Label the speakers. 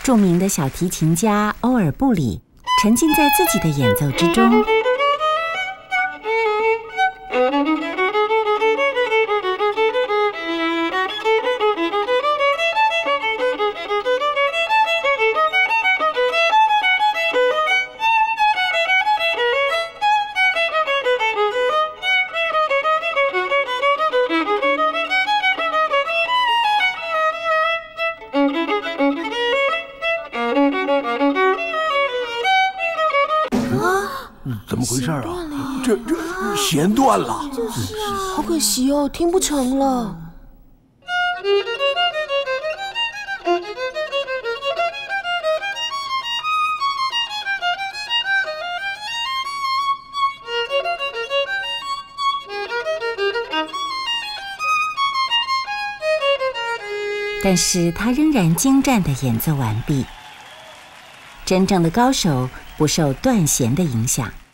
Speaker 1: 著名的小提琴家欧尔布里沉浸在自己的演奏之中。
Speaker 2: 怎么回事啊？这弦断了，
Speaker 3: 好可惜哦，听不成了。
Speaker 1: 但是他仍然精湛地演奏完毕。真正的高手不受断弦的影响。